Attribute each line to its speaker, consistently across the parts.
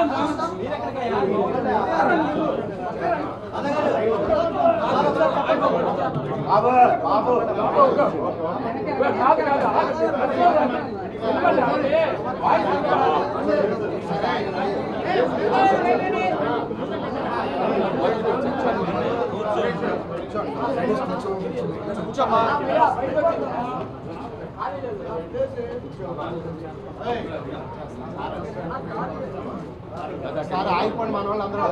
Speaker 1: Sir ఆగిపోండి మన వాళ్ళు అందరూ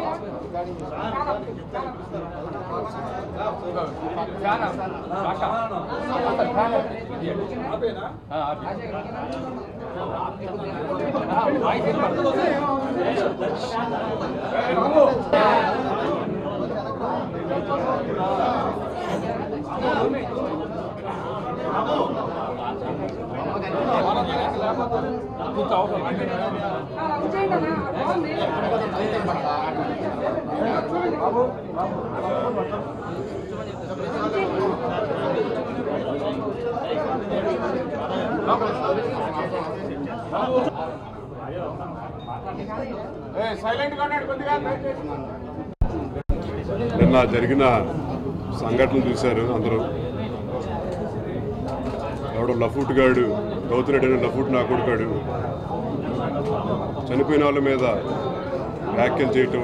Speaker 2: నిన్న జరిగిన సంఘటనలు చూశారు అందరూ. ఎవడో లఫూట్ గాడు గౌతమ్ రెడ్డి అనే లఫూట్ నా కొడుకాడు చనిపోయిన వాళ్ళ మీద వ్యాఖ్యలు చేయటం,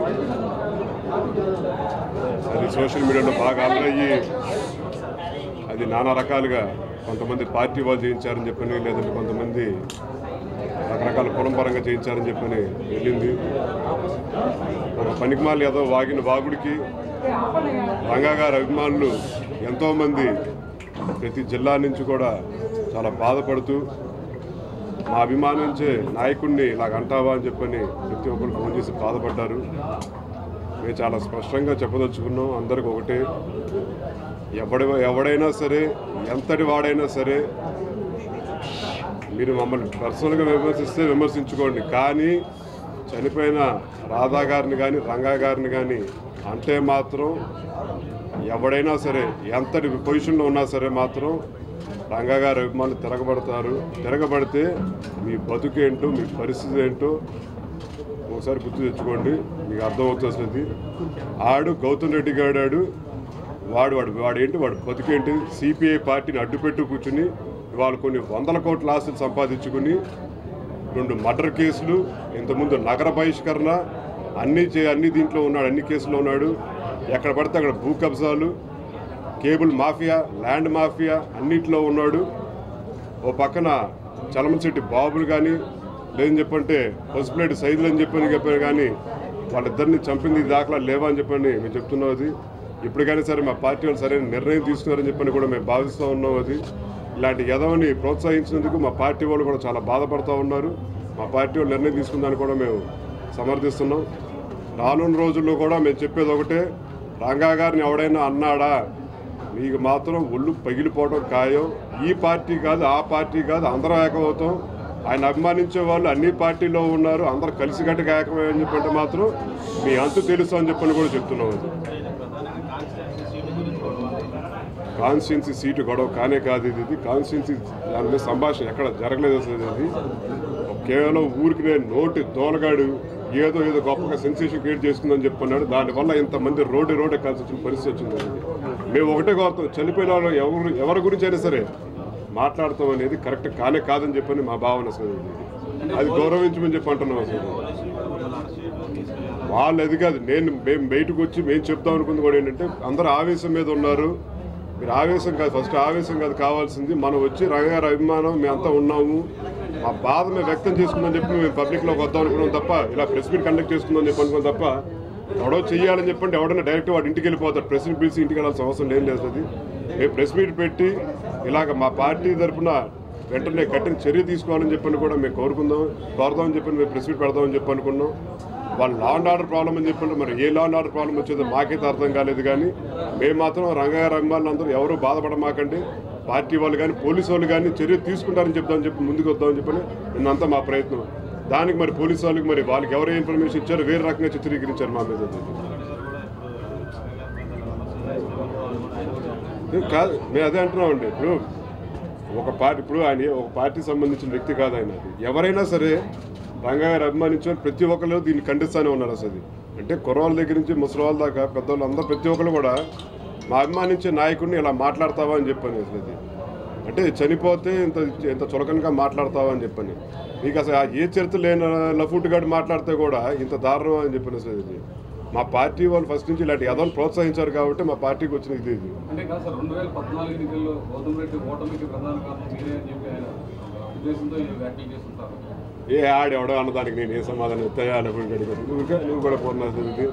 Speaker 2: అది సోషల్ మీడియాలో బాగా అల్లయ్యి అది నానా రకాలుగా కొంతమంది పార్టీ వాళ్ళు చేయించారని చెప్పని, లేదంటే కొంతమంది రకరకాల కులం పరంగా చేయించారని చెప్పని వెళ్ళింది. ఒక పనికిమాలి ఏదో వాగిన వాగుడికి రంగా గారి అభిమానులు ఎంతోమంది ప్రతి జిల్లా నుంచి కూడా చాలా బాధపడుతూ మా అభిమానించే నాయకుడిని ఇలాగ అంటావా అని చెప్పని ప్రతి ఒక్కరు ఫోన్ చేసి బాధపడ్డారు. మేము చాలా స్పష్టంగా చెప్పదలుచుకున్నాం, అందరికి ఒకటే, ఎవడైనా సరే ఎంతటి వాడైనా సరే మీరు మమ్మల్ని పర్సనల్గా విమర్శిస్తే విమర్శించుకోండి, కానీ చనిపోయిన రాధా గారిని కానీ రంగా గారిని కానీ అంటే మాత్రం ఎవడైనా సరే ఎంతటి పొజిషన్లో ఉన్నా సరే మాత్రం రంగా గారి అభిమానులు తిరగబడతారు. తిరగబడితే మీ బతుకేంటో మీ పరిస్థితి ఏంటో ఒకసారి గుర్తు తెచ్చుకోండి, మీకు అర్థమవుతుంది. ఆడు గౌతమ్ రెడ్డి గాడాడు వాడేంటి వాడు బతుకేంటి, సిపిఐ పార్టీని అడ్డుపెట్టు కూర్చుని ఇవాళ కొన్ని వందల కోట్ల ఆస్తులు సంపాదించుకుని 2 మర్డర్ కేసులు, ఇంతకుముందు నగర బహిష్కరణ, అన్ని దీంట్లో ఉన్నాడు, అన్ని కేసుల్లో ఉన్నాడు. ఎక్కడ పడితే అక్కడ భూ కబ్జాలు, కేబుల్ మాఫియా, ల్యాండ్ మాఫియా అన్నింటిలో ఉన్నాడు. ఓ పక్కన చలమశెట్టి బాబులు కానీ లేదని చెప్పంటే పసుపులేటి సైదులు అని చెప్పారు, కానీ వాళ్ళిద్దరిని చంపింది దాఖలా లేవా అని చెప్పని మేము చెప్తున్నాం. అది ఇప్పుడు కానీ సరే మా పార్టీ వాళ్ళు సరైన నిర్ణయం తీసుకున్నారని చెప్పని కూడా మేము భావిస్తూ ఉన్నాం. అది ఇలాంటి యదవని ప్రోత్సహించినందుకు మా పార్టీ వాళ్ళు కూడా చాలా బాధపడుతూ ఉన్నారు. మా పార్టీ వాళ్ళు నిర్ణయం తీసుకున్నారని కూడా మేము సమర్థిస్తున్నాం. రానున్న రోజుల్లో కూడా మేము చెప్పేది ఒకటే, రంగా గారిని ఎవడైనా అన్నాడా మీకు మాత్రం ఒళ్ళు పగిలిపోవడం ఖాయం. ఈ పార్టీ కాదు ఆ పార్టీ కాదు, అందరం ఏకమవుతాం. ఆయన అభిమానించే వాళ్ళు అన్ని పార్టీలో ఉన్నారు, అందరూ కలిసికట్టుగా ఏకమని చెప్పంటే మాత్రం మీ అంతు తెలుసు అని చెప్పని కూడా చెప్తున్నాం. అది కాన్స్టిట్యున్సీ సీటు గొడవ కానే కాదు, ఇది కాన్స్టిట్యున్సీ దాని మీద సంభాషణ ఎక్కడ జరగలేదు అసలు. అది కేవలం ఊరికి నేను నోటి దోలగాడు ఏదో గొప్పగా సెన్సేషన్ క్రియేట్ చేసుకుందని చెప్పుకున్నాడు. దానివల్ల ఇంతమంది రోడ్డు కలిసి వచ్చిన పరిస్థితి వచ్చింది. మేము ఒకటే కోరుతాం, చనిపోయిన వాళ్ళు ఎవరి గురించి అయినా సరే మాట్లాడతాం అనేది కరెక్ట్ కానే కాదని చెప్పని మా భావన. అసలు అది గౌరవించమని చెప్పి అంటున్నాం. అసలు వాళ్ళు అది కాదు, మేము బయటకు వచ్చి మేము చెప్తాం అనుకుంది కూడా ఏంటంటే అందరూ ఆవేశం మీద ఉన్నారు. మీరు ఆవేశం కాదు, ఫస్ట్ ఆవేశం కాదు కావాల్సింది, మనం వచ్చి రంగారు అభిమానం మేమంతా ఉన్నాము, మా బాధ మేము వ్యక్తం చేసుకుందని చెప్పి మేము పబ్లిక్లోకి వద్దాం అనుకున్నాం తప్ప, ఇలా ప్రెస్ మీట్ కండక్ట్ చేసుకుందని చెప్పి అనుకున్నాం తప్ప, ఎవడో చెయ్యాలని చెప్పండి ఎవడన్నా డైరెక్ట్ వాడు ఇంటికి వెళ్ళిపోతాడు. ప్రెస్ మీట్ పిలిచి ఇంటికి వెళ్ళాల్సిన అవసరం ఏం లేదు. అది మేము ప్రెస్ మీట్ పెట్టి ఇలాగ మా పార్టీ తరఫున వెంటనే కఠిన చర్య తీసుకోవాలని చెప్పని కూడా మేము కోరుదామని చెప్పి మేము ప్రెస్ మీట్ పెడదామని చెప్పి అనుకున్నాం. వాళ్ళు లా అండ్ ఆర్డర్ ప్రాబ్లం అని చెప్పండి, మరి ఏ లా అండ్ ఆర్డర్ ప్రాబ్లం వచ్చేదో మాకైతే అర్థం కాలేదు. కానీ మేము మాత్రం రంగారావు అభిమానులు అందరూ ఎవరు బాధపడమాకండి, పార్టీ వాళ్ళు కానీ పోలీసు వాళ్ళు కానీ చర్య తీసుకుంటారని చెప్తామని చెప్పి ముందుకు వద్దామని చెప్పని నిన్నంతా మా ప్రయత్నం. దానికి మరి పోలీసు వాళ్ళకి మరి వాళ్ళకి ఎవరు ఇన్ఫర్మేషన్ ఇచ్చారో వేరే రకంగా చిత్రీకరించారు మా మీద. కాదు మేము అదే అంటున్నామండి. ఇప్పుడు ఆయన ఒక పార్టీకి సంబంధించిన వ్యక్తి కాదు ఆయన. ఎవరైనా సరే రంగా గారు అభిమానించిన ప్రతి ఒక్కరు దీన్ని ఖండిస్తూనే ఉన్నారు అసలు. అంటే కుర్రవాళ్ళ దగ్గర నుంచి ముసలివాళ్ళ దాకా పెద్దవాళ్ళు అందరూ ప్రతి ఒక్కరు కూడా మా అభిమానించే నాయకుడిని ఇలా మాట్లాడతావా అని చెప్పని అసలు. అంటే చనిపోతే ఇంత చులకనగా మాట్లాడతావా అని చెప్పని. నీకు అసలు ఏ చరిత్ర లేని లఫూట్ గాడు మాట్లాడితే కూడా ఇంత దారుణం అని చెప్పిన అసలు. ఇది మా పార్టీ వాళ్ళు ఫస్ట్ నుంచి ఇలాంటి ఎదవలు ప్రోత్సహించారు కాబట్టి మా పార్టీకి వచ్చిన ఇది.
Speaker 3: అంటే కాదు సార్, 2014 ఎన్నికల్లో గౌతమ్ రెడ్డి ఓటమికి ప్రధాన కారణం మీరే అని చెప్పి ఆయన ఉద్దేశంతో ఈ వ్యాఖ్యలు చేస్తుంటారు.
Speaker 2: ఏ ఆడెవడో అన్నదానికి నేను ఏ సమాధానం ఇస్తాయా లఫూట్ గడికి నువ్వు కూడా పూర్ణ ఇది.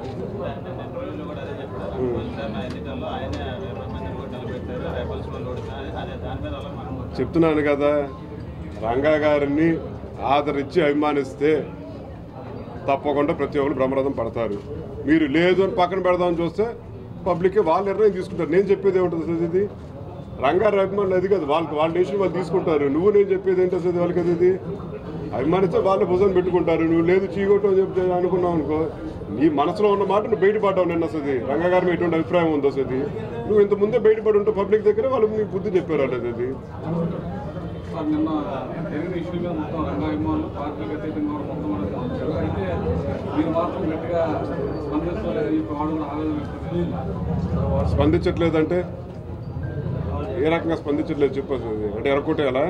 Speaker 2: చెప్తున్నాను కదా, రంగా గారిని ఆదరించి అభిమానిస్తే తప్పకుండా ప్రతి ఒక్కరు బ్రహ్మరథం పడతారు. మీరు లేదు అని పక్కన పెడదామని చూస్తే పబ్లిక్ వాళ్ళు నిర్ణయం తీసుకుంటారు. నేను చెప్పేది ఏముంటుంది అసలు ఇది? రంగారు అభిమానులు అది కాదు, వాళ్ళ డెసిషన్ వాళ్ళు తీసుకుంటారు. నువ్వు నేను చెప్పేది ఏంటి అసలు వాళ్ళకి అది? ఇది అభిమానిస్తే వాళ్ళే భుజం పెట్టుకుంటారు. నువ్వు లేదు చీగొట్టు అని చెప్తే అనుకున్నావు అనుకో, నీ మనసులో ఉన్న మాట నువ్వు బయటపడ్డావు. నిన్న అసలు రంగా గారి మీద ఎటువంటి అభిప్రాయం ఉంది అసలు. నువ్వు ఇంత ముందే బయటపడి ఉంటావు పబ్లిక్ దగ్గర, వాళ్ళు నీకు బుద్ధి చెప్పారు అది.
Speaker 3: నిన్న జరిగిన ఇష్యూ మీద మొత్తం రంగా అభిమానులు పార్టీలకు అతీతంగా మొత్తం అయితే మీరు మాత్రం గట్టిగా స్పందించలేదని చెప్పి వాళ్ళు ఆవేదన
Speaker 2: స్పందించట్లేదంటే ఏ రకంగా స్పందించట్లేదు చెప్పదు. అంటే ఎరకొట్టేయాలా?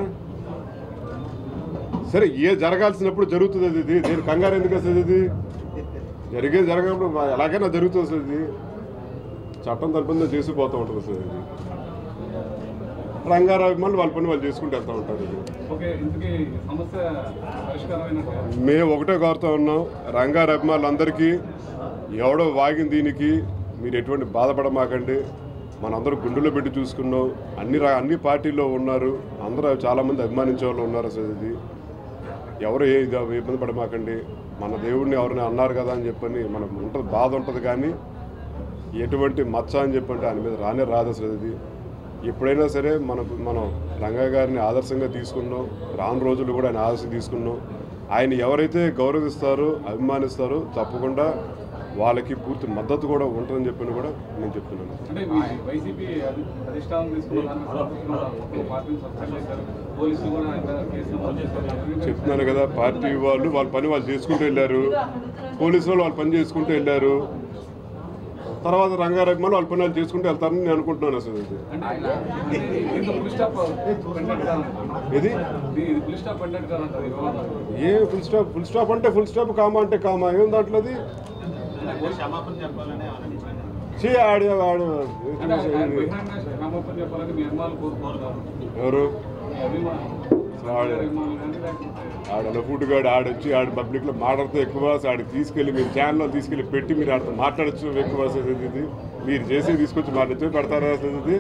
Speaker 2: సరే, ఏ జరగాల్సినప్పుడు జరుగుతుంది అది. ఇది నేను కంగారు ఎందుకు అసలు? ఇది జరగనప్పుడు ఎలాగైనా జరుగుతుంది అసలు. ఇది చట్టం తరపున చేసిపోతూ ఉంటుంది అసలు. ఇది రంగారావు అభిమానులు వాళ్ళ పని వాళ్ళు చేసుకుంటూ వెళ్తూ ఉంటారు. మేము ఒకటే కోరుతూ ఉన్నాం, రంగారావు అభిమానులందరికీ ఎవడో వాగిన దీనికి మీరు ఎటువంటి బాధపడమాకండి. మనందరూ గుండెలో పెట్టి చూసుకున్నాం. అన్ని పార్టీల్లో ఉన్నారు, అందరూ చాలామంది అభిమానించే వాళ్ళు ఉన్నారు అసలు. ఇది ఎవరు ఇబ్బంది పడమాకండి. మన దేవుడిని ఎవరిని అన్నారు కదా అని చెప్పని మనకు ఉంటుంది, బాధ ఉంటుంది. కానీ ఎటువంటి మచ్చ అని చెప్పంటే ఆయన మీద రాదు అసలు. ఇది ఎప్పుడైనా సరే మనం రంగా గారిని ఆదర్శంగా తీసుకున్నాం. రాను రోజులు కూడా ఆయన ఆదర్శం తీసుకున్నాం. ఆయన ఎవరైతే గౌరవిస్తారో అభిమానిస్తారో తప్పకుండా వాళ్ళకి పూర్తి మద్దతు కూడా ఉంటుందని చెప్పని కూడా నేను చెప్తున్నాను. చెప్తున్నాను కదా, పార్టీ వాళ్ళు వాళ్ళ పని వాళ్ళు చేసుకుంటూ వెళ్ళారు, పోలీసు వాళ్ళు వాళ్ళ పని చేసుకుంటూ వెళ్ళారు. తర్వాత రంగారెడ్డి వాళ్ళ పని వాళ్ళు చేసుకుంటూ వెళ్తారని నేను అనుకుంటున్నాను అసలు. ఇది ఏ ఫుల్ స్టాప్ అంటే ఫుల్ స్టాప్, కామా అంటే కామా, ఏం దాంట్లో అది ఎవరు లఫూటుగాడు ఆడొచ్చి పబ్లిక్లో మాట్లాడితే ఎక్కువ, ఆడికి తీసుకెళ్ళి మీరు ఛానల్లో తీసుకెళ్ళి పెట్టి మీరు ఆడితో మాట్లాడచ్చు ఎక్కువ. ఇది మీరు చేసి తీసుకొచ్చి మాట్లాడచ్చు పెడతారా అసలు? ఇది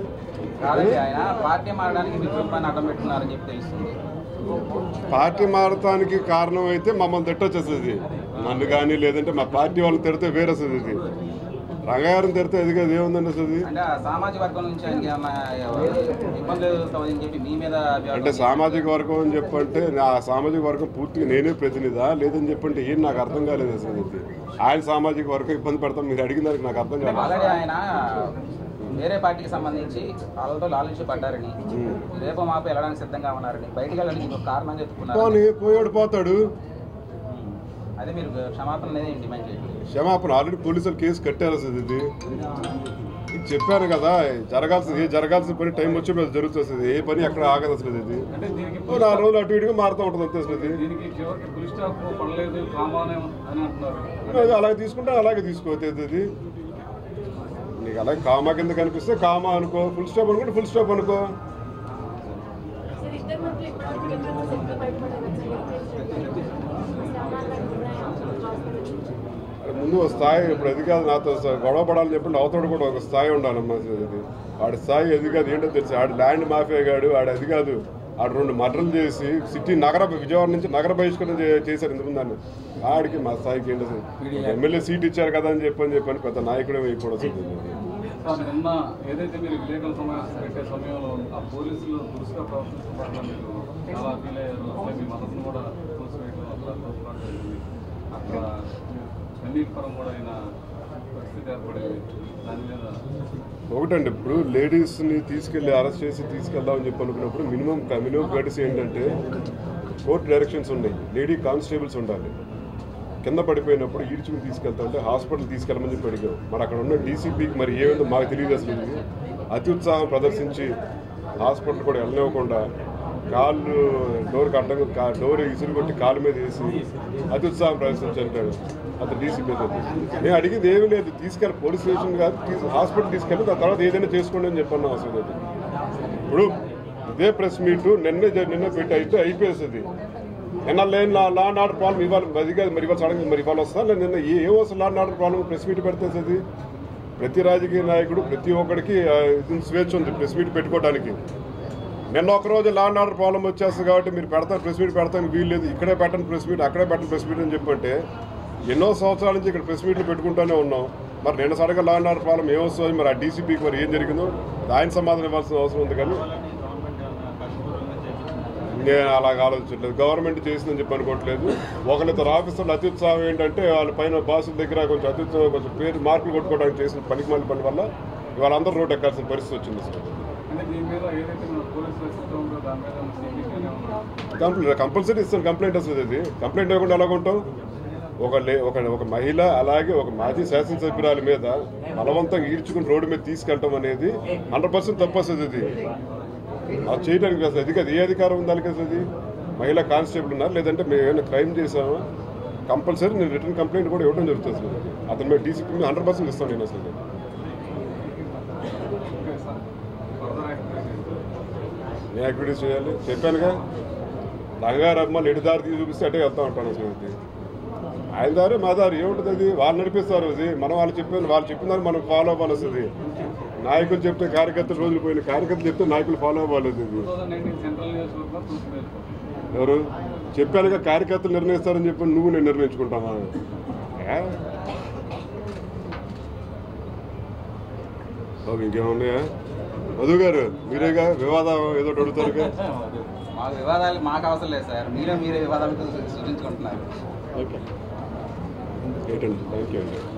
Speaker 2: పార్టీ మారటానికి కారణం అయితే మమ్మల్ని తిట్టొచ్చేస్తుంది, నన్ను కానీ లేదంటే మా పార్టీ వాళ్ళని తిడితే వేరే అసలు. ఇది రంగాగారిని తిడితే అది కాదు, ఏముందండి అసలు. అంటే సామాజిక వర్గం అని చెప్పంటే ఆ సామాజిక వర్గం పూర్తిగా నేనే ప్రతినిధా లేదని చెప్పంటే ఏం నాకు అర్థం కాలేదు అసలు. ఇది ఆయన సామాజిక వర్గం ఇబ్బంది పడతాం మీరు అడిగిన దానికి నాకు అర్థం కాలేదు.
Speaker 4: వేరే పార్టీకి సంబంధించి వాళ్ళతో లాలించబడ్డారని, రేపు మాపు వెళ్ళడానికి సిద్ధంగా ఉన్నారని, బయటికి వెళ్ళడానికి కారణం చెప్పుకున్నారు.
Speaker 2: పోయాడు పోతాడు,
Speaker 4: అదే మీరు క్షమాపణ అనేది డిమాండ్ చేయండి.
Speaker 2: క్షమాపణ ఆల్రెడీ పోలీసులు కేసు కట్టారు అసలు. ఇది చెప్పాను కదా, జరగాల్సిన పని టైం వచ్చి జరుగుతుంది. ఏ పని అక్కడ ఆగదు అసలు. ఇది 4 రోజులు అటు ఇటుగా మారుతూ ఉంటుంది అంతే అసలు. ఇది అలాగే తీసుకుంటే అలాగే తీసుకోవచ్చు. ఇది నీకు అలాగే కామా కింద కనిపిస్తే కామా అనుకో, ఫుల్ స్టాప్ అనుకుంటే ఫుల్ స్టాప్ అనుకో. ముందు ఒక స్థాయి, ఇప్పుడు అది కాదు నాతో గొడవ పడాలని చెప్పండి, అవతోడు కూడా ఒక స్థాయి ఉండాలమ్మా. ఇది వాడి స్థాయి అది కాదు, ఏంటో తెలుసు. ఆడు ల్యాండ్ మాఫియా గాడు, ఆడు అది కాదు. ఆడు 2 మర్డర్లు చేసి విజయవాడ నుంచి నగర బహిష్కరణ చేశారు ఇంతకుముందు దాన్ని. ఆడికి మా స్థాయికి ఏంటి అసలు? ఎమ్మెల్యే సీట్ ఇచ్చారు కదా అని చెప్పని పెద్ద నాయకుడే వేయకూడదు.
Speaker 3: నిన్న ఏదైతే మీరు విలేకరుల సమావేశం పెట్టే సమయంలో ఆ పోలీసులు దురుసుగా ప్రవర్తించబడడం చాలా ఫీల్ అయ్యారు. మీ మనసును కూడా అక్కడ కన్నీటిపరం కూడా అయిన పరిస్థితి ఏర్పడింది. దాని మీద
Speaker 2: ఒకటండి, ఇప్పుడు లేడీస్ని తీసుకెళ్ళి అరెస్ట్ చేసి తీసుకెళ్దామని చెప్పి అనుకున్నప్పుడు మినిమం కర్టసీ ఏంటంటే కోర్టు డైరెక్షన్స్ ఉన్నాయి, లేడీ కానిస్టేబుల్స్ ఉండాలి. కింద పడిపోయినప్పుడు ఈడ్చుకుని తీసుకెళ్తుంటే హాస్పిటల్ తీసుకెళ్ళమని చెప్పి అడిగాం. మరి అక్కడ ఉన్న డీసీపీకి మరి ఏమైందో మాకు తెలియదు. అసలు ఇది అత్యుత్సాహం ప్రదర్శించి హాస్పిటల్ కూడా వెళ్ళనివ్వకుండా కాళ్ళు డోర్కి అడ్డంగా డోర్ ఇసురు కొట్టి కాలు మీద వేసి అత్యుత్సాహం ప్రదర్శించారు అతను డీసీపీ. నేను అడిగింది ఏమీ లేదు, తీసుకెళ్ళి పోలీస్ స్టేషన్ కాదు, హాస్పిటల్ తీసుకెళ్ళి దాని తర్వాత ఏదైనా చేసుకోండి అని చెప్పన్నాం. అసలు ఇప్పుడు ఇదే ప్రెస్ మీటు నిన్న పెట్టి అయితే అయిపోయేస్తుంది. నిన్న లేని లా అండ్ ఆర్డర్ ప్రాబ్లం ఇవ్వాలి, అది కాదు మరి ఇవాళ సడన్గా మరి ఇవాళ వస్తా నిన్న ఏం వస్తుంది law and order problem press meet పెడితే. ప్రతి రాజకీయ నాయకుడు ప్రతి ఒక్కడికి స్వేచ్ఛ ఉంది ప్రెస్ మీట్ పెట్టుకోవడానికి. నిన్న ఒకరోజు లా అండ్ ఆర్డర్ ప్రాబ్లం వచ్చేస్తుంది కాబట్టి మీరు పెడతారు ప్రెస్ మీట్ పెడతానికి వీలు లేదు, ఇక్కడే పెట్టండి ప్రెస్ మీట్, అక్కడే పెట్టండి ప్రెస్ మీట్ అని చెప్పంటే ఎన్నో సంవత్సరాల నుంచి ఇక్కడ ప్రెస్ మీట్లు పెట్టుకుంటూనే ఉన్నాం. మరి నిన్న సడన్గా లా అండ్ ఆర్డర్ ప్రాబ్లం ఏమొస్తుంది, మరి ఆ డీసీపీకి మరి ఏం జరిగిందో ఆయన సమాధానం ఇవ్వాల్సిన అవసరం ఉంది. కానీ నేను అలాగ ఆలోచించట్లేదు, గవర్నమెంట్ చేసిందని చెప్పి అనుకోవట్లేదు. ఒకరిద్దరు ఆఫీసర్లు అత్యుత్సాహం ఏంటంటే వాళ్ళ పైన బాసుల దగ్గర కొంచెం అత్యుత్సాహం కొంచెం పేరు మార్కులు కొట్టుకోవడానికి చేసిన పనికిమాలిన పని వల్ల ఇవాళ అందరూ రోడ్డు ఎక్కాల్సిన పరిస్థితి వచ్చింది. కంపల్సరీ ఇస్తాను కంప్లైంట్ వస్తుంది. అది కంప్లైంట్ ఇవ్వకుండా ఎలాగుంటాం? ఒక మహిళ అలాగే ఒక మాజీ శాసనసభ్యురాలి మీద బలవంతంగా ఈడ్చుకుని రోడ్డు మీద తీసుకెళ్ళటం అనేది 100% తప్పు వస్తుంది. ఇది అది చేయడానికి అసలు అది కాదు, ఏ అధికారం ఉంది దానికి? అసలు అది మహిళా కానిస్టేబుల్ ఉన్నారు, లేదంటే మేము ఏమైనా క్రైమ్ చేసామా? కంపల్సరీ నేను రిటర్న్ కంప్లైంట్ కూడా ఇవ్వడం జరుగుతుంది. అసలు అతని మీద డీసీపీ మీద 100% ఇస్తాను నేను. అసలు నేను యాక్టివిటీస్ చేయాలి చెప్పానుగా. రంగారమ్మ ఎటు దారి చూపిస్తే అటే వెళ్తా ఉంటాను. అసలు ఇది ఆయన దారి మా దారి ఏముంటుంది? అది వాళ్ళు నడిపిస్తారు. అది మనం వాళ్ళు చెప్పిన దాన్ని మనం ఫాలో అవ్వాలి. వస్తుంది నాయకులు చెప్తే కార్యకర్తలు రోజులు పోయిన కార్యకర్తలు చెప్తే నాయకులు ఫాలో అవ్వాలి. ఇది ఎవరు చెప్పానుగా, కార్యకర్తలు నిర్ణయిస్తారని చెప్పి నువ్వు నేను నిర్ణయించుకుంటావా? బాబు ఇంకేమున్నాయా? మధు గారు మీరేగా వివాదం ఏదో అడుగుతారుగా.
Speaker 4: మాకు వివాదాలు మాకు అవసరం లేదు సార్, మీరే వివాదాలు సృష్టించుకుంటున్నారు.
Speaker 2: ఓకే ఏంటండి, థ్యాంక్ యూ అండి.